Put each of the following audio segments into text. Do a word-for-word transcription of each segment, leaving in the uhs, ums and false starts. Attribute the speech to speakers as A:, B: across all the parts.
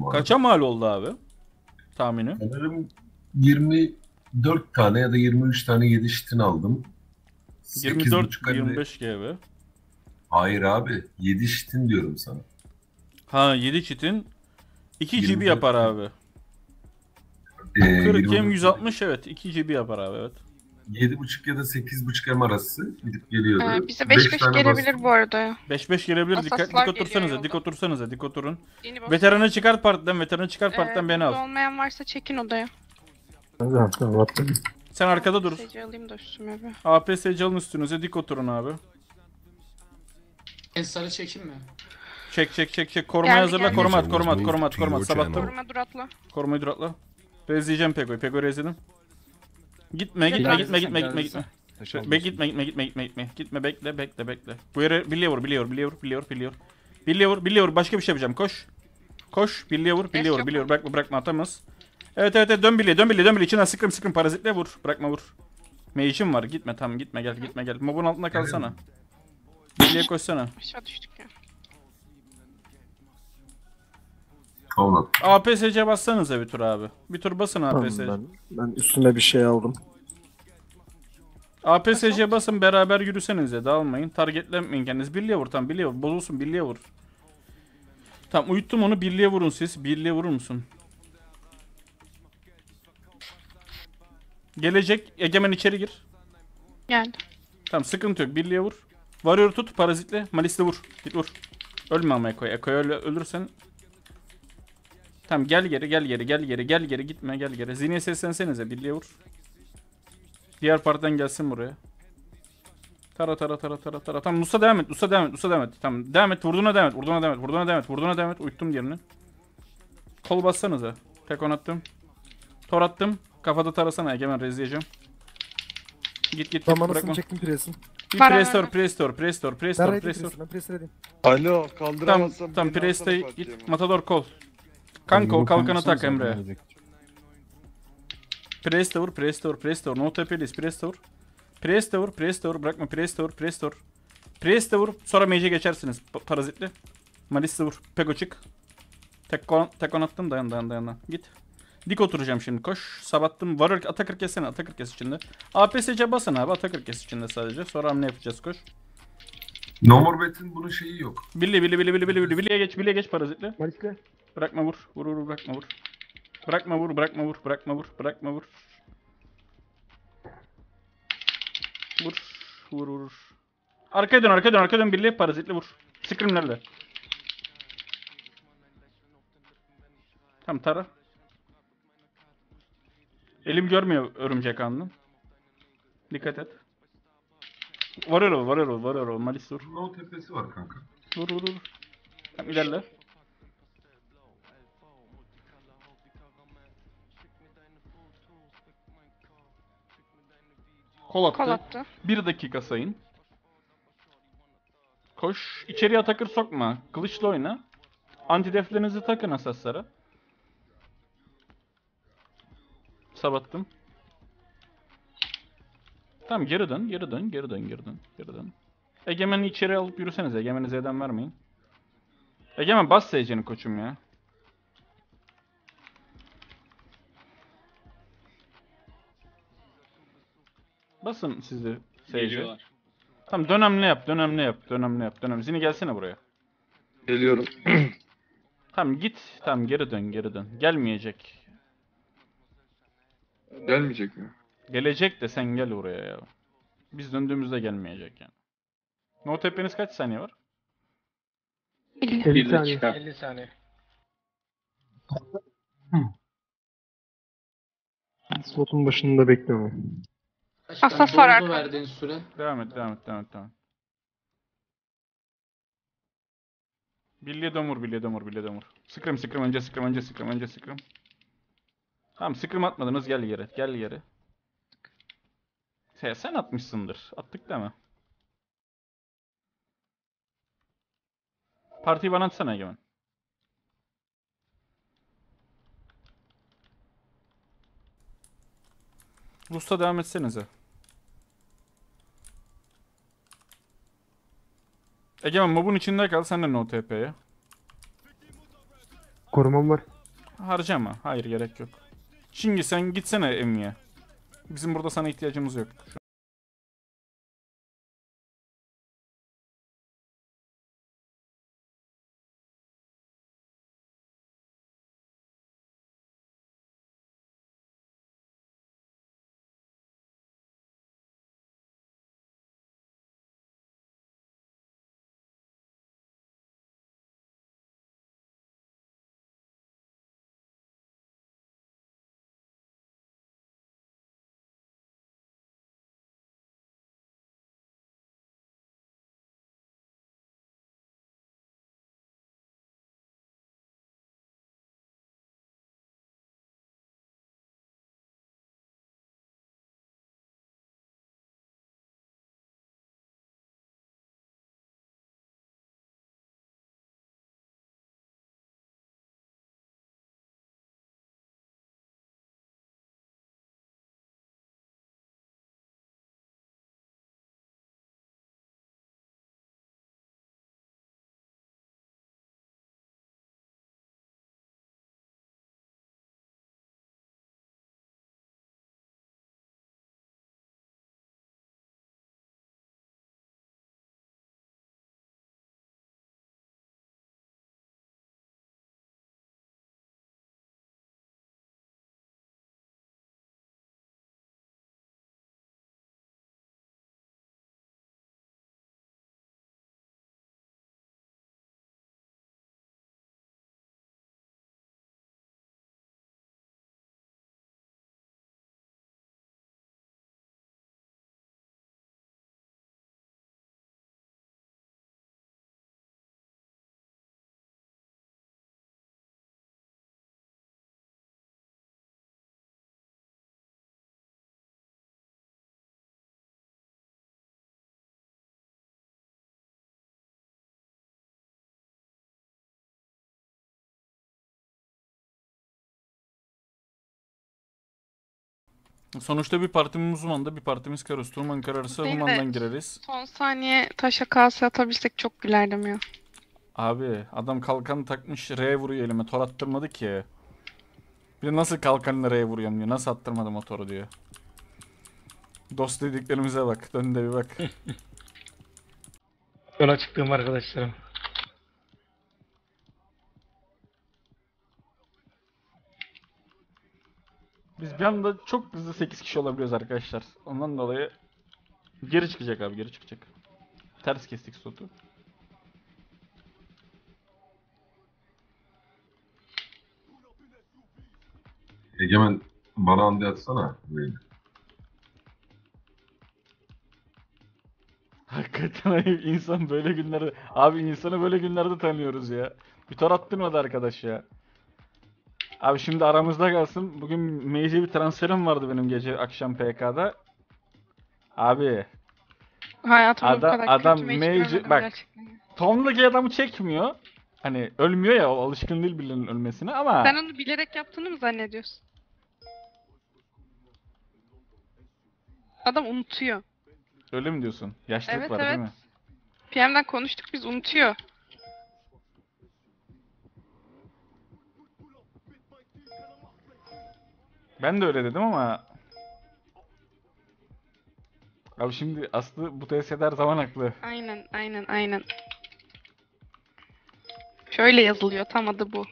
A: bu arada.
B: Kaça mal oldu abi? Tahmini.
A: Sanırım yirmi dört tane ya da yirmi üç tane yedi şitin aldım. sekiz
B: yirmi dört
A: buçuk
B: yirmi
A: elli.
B: beş G B.
A: Hayır abi. yedi şitin diyorum sana.
B: Ha yedi çitin iki G B
A: yirmi dört
B: yapar abi.
A: Ee,
B: kırk M
A: yirmi dört
B: yüz altmış evet iki G B yapar abi evet.
A: yedi buçuk ya da sekiz buçuk M arası gidip geliyordu.
C: Ee, bize beş beş
A: tane
C: gelebilir
A: bastım.
C: bu arada ya.
B: beş beş gelebilir dikkat
C: Asaslar
B: dik
C: geliyor
B: otursanıza
C: yolda.
B: dik otursanıza dik oturun.
C: Yeni boss.
B: Veteranı çıkart partiden veteranı çıkart
C: Ee,
B: partiden beni
C: burada
B: al.
C: olmayan varsa çekin odaya.
D: Tamam tamam attım.
B: Sen arkada dur.
C: Sece alayım da üstüme bir.
B: A P S C alın üstünüze dik oturun abi.
E: En sarı çekeyim mi?
B: Çek çek çek çek korumaya
C: Geldi,
B: hazırla
C: geldi.
B: koruma at koruma at koruma at koruma at sabattım.
C: Koruma dur atla.
B: Korumayı dur atla. Rezleyeceğim Pego'yu Pego rezledim. Gitme gitme
C: Geldi,
B: gitme gitme gitme
E: geldi.
B: gitme. Be gitme gitme gitme gitme gitme. Gitme bekle bekle bekle. Bu yere birliğe vur birliğe vur birliğe vur birliğe vur birliğe vur. Birliğe vur birliğe vur başka bir şey yapacağım koş. Koş birliğe vur birliğe vur
C: yok.
B: birliğe vur bırakma bırakma atamaz. Evet evet evet dön birliğe dön birliğe dön birliğe içinden sıkırım sıkırım parazitle vur. Bırakma vur. Mage'im var gitme tamam gitme gel gitme gel. Mobun altında kalsana. Birliğe koşsana.
C: Aşağı düştük ya.
A: Tamam.
B: A P S C bassanıza bir tur abi. Bir tur basın A P S C.
D: Tamam, ben, ben üstüme bir şey aldım.
B: A P S C basın beraber yürüsenize dağılmayın. Targetlenmeyin kendiniz. Birliğe vur tam birliğe vur. Bozulsun birliğe vur. Tamam uyuttum onu birliğe vurun siz. Birliğe vurur musun? Gelecek. Egemen içeri gir.
C: Geldi.
B: Tamam sıkıntı yok. Birliğe vur. Varıyor tut parazitle. Malis'le vur. Git vur. Ölme ama Eko'ya. Eko'ya öl ölürsen. Tamam gel geri gel geri gel geri gel geri gitme gel geri. Zini'ye seslensenize birliğe vur. Diğer partiden gelsin buraya. Tara tara tara tara tara. Tamam Musa devam et. Musa devam et. Musa devam et. Tamam devam et. Vurduğuna devam et. Vurduğuna devam et. Vurduğuna devam et. Vurduğuna devam et. Uyuttum diğerini. Kol bassanıza. Tek on attım. Tor attım. Kafada tarasana Egemen rezleyeceğim. Git git git
D: Tamam
B: bırakma.
D: anasını çektim presin.
B: Bir
C: Var, var,
B: prestor
C: var.
B: prestor prestor prestor
D: Ben ready
B: prestor.
D: presin ben press ready.
F: Alo
B: Tamam
F: kaldıramazsam
B: tamam
F: beni
B: preste
F: alsana
B: git.
F: partiye.
B: Matador kol. Kanka o kalkanı tak Emre. Preste vur, preste vur, preste vur. No tepeliyiz, preste vur. Preste vur, preste vur. Bırakma, preste vur, preste vur. Preste vur. Sonra mage'e geçersiniz. Pa- Parazitli. Malis'le vur. Pego çık. Tek kon, tek on attım. Dayan, dayan, dayan. dayan. Git. Dik oturacağım şimdi. Koş. Sabattım. Varır. Atakır kesene. Atakır kes içinde. A P S C basın abi. Atakır kes içinde sadece. Sonra hamle yapacağız. Koş.
A: No More Bet'in bunun şeyi yok.
B: Billy, Billy, Billy, Billy, Billy, Billy. Billy'e geç, Billy'e geç parazitli.
D: Malis'le.
B: Bırakma vur. Vur, vur, bırakma vur. Bırakma vur, bırakma vur, bırakma vur, bırakma vur. Vur, vur, vur. Arkaya dön, arkaya dön, arkaya dön. Birliğe parazitli vur. Scream'lerle. Tamam tara. Elim görmüyor örümcek anını. Dikkat et. Varır o, varır o, varır o. Malis vur.
A: No tepesi var kanka.
B: Vur, vur, vur. Tamam ilerle. Kol attı.
C: Kol attı.
B: Bir dakika sayın. Koş. İçeriye atakır sokma. Kılıçla oyna. Antideflerinizi takın asaslara. Sabattım. Tamam geri dön, geri dön, geri dön, geri dön, geri dön. Egemen'i içeri alıp yürüsenize. Egemen'i Z'den vermeyin. Egemen bas Sage'ini koçum ya. Basın siz de Sage'e. Tamam dönemli yap, dönemli yap, dönemli yap, dönemli. Zini gelsene buraya.
F: Geliyorum.
B: Tamam git, tamam geri dön, geri dön. Gelmeyecek.
F: Gelmeyecek mi?
B: Gelecek de sen gel buraya ya. Biz döndüğümüzde gelmeyecek yani. No tepeniz kaç saniye var?
D: elli saniye.
G: elli saniye.
D: Slotun başında bekliyorum.
E: Başkan,
C: Asas var
E: doldu
C: arkada.
E: verdiğin süre.
B: Devam et, devam et, devam et, devam et. Birliğe dömür, birliğe dömür, birliğe dömür. Scream, scream, önce scream, önce scream, önce scream. Tamam, scream atmadınız, gel geri, gel geri. Sen, sen atmışsındır, attık deme. Partiyi bana atsana Egemen. Usta devam etsenize. Egemen mobun içinde kal, sen de no T P'ye.
D: Korumam var.
B: Harcama. Hayır, gerek yok. Şimdi sen gitsene Emmi'ye. Bizim burada sana ihtiyacımız yok. Şu- Sonuçta bir partimiz Human'da, bir partimiz Karus. Turman kararırsa
C: Değil de-
B: Human'dan gireriz.
C: Son saniye taşa kase atabilsek çok gülerdim ya.
B: Abi adam kalkan takmış, R vuruyor elime. Tor attırmadı ki. Bir de nasıl kalkanla R vuruyorum diyor. Nasıl attırmadı motoru diyor. Dost dediklerimize bak. Dön de bir bak.
E: Yola çıktığım arkadaşlarım.
B: Biz bir anda çok hızlı sekiz kişi olabiliyoruz arkadaşlar. Ondan dolayı geri çıkacak abi, geri çıkacak. Ters kestik slotu.
A: Egemen bana andi atsana. Böyle.
B: Hakikaten ayıp. insan böyle günlerde... Abi insanı böyle günlerde tanıyoruz ya. Bir tor attırmadı arkadaş ya. Abi şimdi aramızda kalsın. Bugün Mage'e bir transferim vardı benim gece akşam P K'da. Abi
C: Hayatımda bu
B: Adam-
C: kadar
B: adam
C: kötü meç
B: mage-
C: görmedim
B: bak.
C: gerçekten.
B: Tom'daki adamı çekmiyor. Hani ölmüyor ya, o alışkın değil birinin ölmesine ama...
C: Sen onu bilerek yaptığını mı zannediyorsun? Adam unutuyor.
B: Öyle mi diyorsun? Yaşlılık
C: Evet
B: var değil
C: evet.
B: mi?
C: P M'den konuştuk biz, unutuyor.
B: Ben de öyle dedim ama... Abi şimdi Aslı bu tesisat her zaman haklı.
C: Aynen aynen aynen. Şöyle yazılıyor, tam adı bu.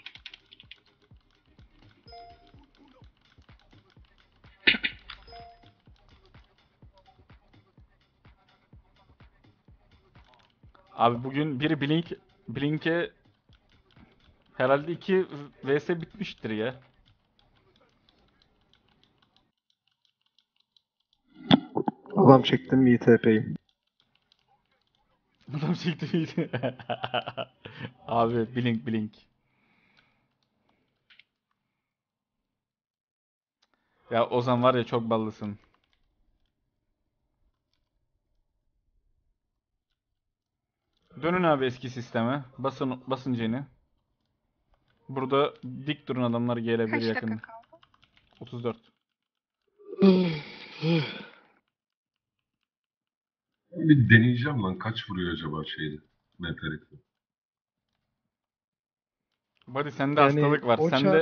B: Abi bugün biri Blink... Blink'e... Herhalde iki vs bitmiştir ya.
D: Adam çektim İ T P'yim.
B: Adam çekti miydi? Abi Blink Blink. Ya Ozan var ya, çok ballısın. Dönün abi eski sisteme. Basın basın Jen'i. Burada dik durun, adamlar gelebilir
C: Kaç
B: yakın.
C: dakika kaldı?
B: otuz dört.
A: Bir deneyeceğim lan. Kaç vuruyor acaba şeyde? Metallik'te.
B: Buddy sende
D: Yani
B: hastalık var.
D: o
B: Sende